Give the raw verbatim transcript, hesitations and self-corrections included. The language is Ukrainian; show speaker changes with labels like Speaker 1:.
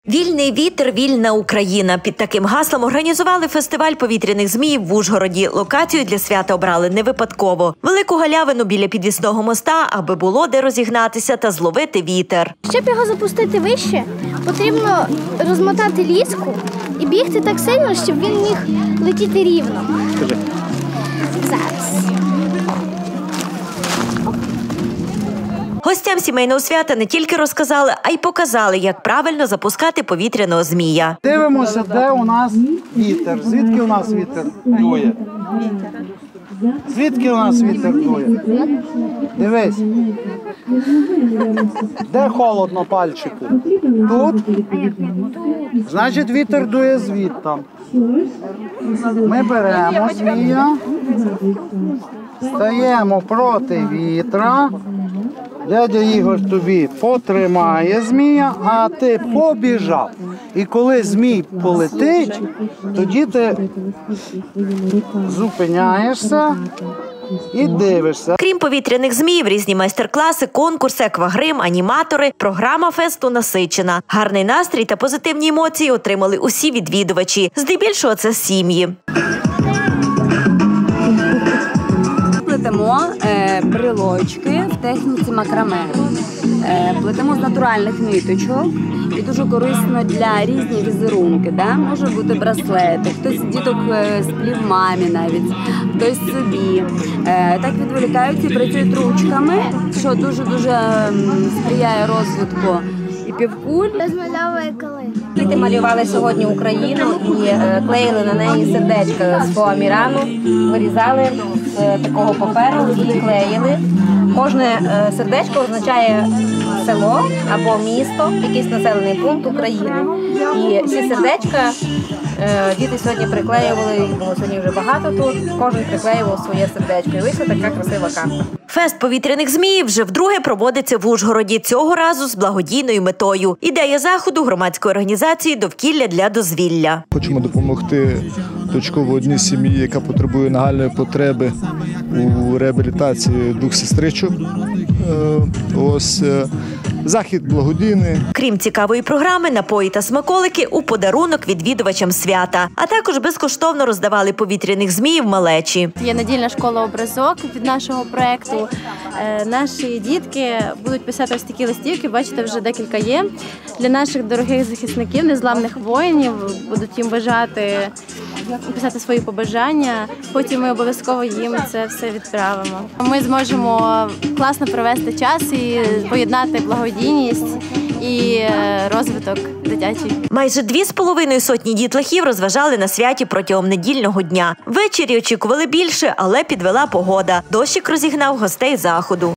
Speaker 1: Вільний вітер, вільна Україна. Під таким гаслом організували фестиваль повітряних зміїв в Ужгороді. Локацію для свята обрали не випадково. Велику галявину біля підвісного моста, аби було де розігнатися та зловити вітер.
Speaker 2: Щоб його запустити вище, потрібно розмотати ліску і бігти так сильно, щоб він міг летіти рівно. Зараз.
Speaker 1: Гостям сімейного свята не тільки розказали, а й показали, як правильно запускати повітряного змія.
Speaker 3: Дивимося, де у нас вітер. Звідки у нас вітер дує? Звідки у нас вітер дує? Дивись. Де холодно пальчику? Тут? Значить, вітер дує звідти. Ми беремо змія, стаємо проти вітра. Дядя Ігор тобі потримає змія, а ти побіжав. І коли змій полетить, тоді ти зупиняєшся і дивишся.
Speaker 1: Крім повітряних зміїв, різні майстер-класи, конкурси, аквагрим, аніматори. Програма фесту насичена. Гарний настрій та позитивні емоції отримали усі відвідувачі. Здебільшого це сім'ї.
Speaker 4: Плетемо е, брелочки в техніці макраме. Е, плетемо з натуральних ниточок і дуже корисно для різних візерунки. Да? Може бути браслети, хтось діток е, сплів мамі навіть, хтось собі. Е, так відволікаються і працюють ручками, що дуже-дуже сприяє розвитку і півкуль.
Speaker 2: Розмальовує коли.
Speaker 4: Діти малювали сьогодні Україну і е, клеїли на неї сердечка з фоамірану, вирізали з такого паперу і клеїли. Кожне е, сердечко означає село або місто, якийсь населений пункт України. І всі сердечка е, діти сьогодні приклеювали, їх було сьогодні вже багато тут, кожен приклеював своє сердечко. І вийшла така красива карта.
Speaker 1: Фест повітряних зміїв вже вдруге проводиться в Ужгороді, цього разу з благодійною метою. Ідея заходу – громадської організації «Довкілля для дозвілля».
Speaker 5: Хочемо допомогти точково одній сім'ї, яка потребує нагальної потреби у реабілітації двох сестричок. Ось захід благодійний.
Speaker 1: Крім цікавої програми, напої та смаколики у подарунок відвідувачам свята. А також безкоштовно роздавали повітряних зміїв малечі.
Speaker 6: Є недільна школа «Образок» від нашого проєкту. Наші дітки будуть писати ось такі листівки, бачите, вже декілька є. Для наших дорогих захисників, незламних воїнів, будуть їм бажати писати свої побажання. Потім ми обов'язково їм це все відправимо. Ми зможемо класно провести час і поєднати благодійність і розвиток дитячий.
Speaker 1: Майже дві з половиною сотні дітлахів розважали на святі протягом недільного дня. Ввечері очікували більше, але підвела погода. Дощик розігнав гостей заходу.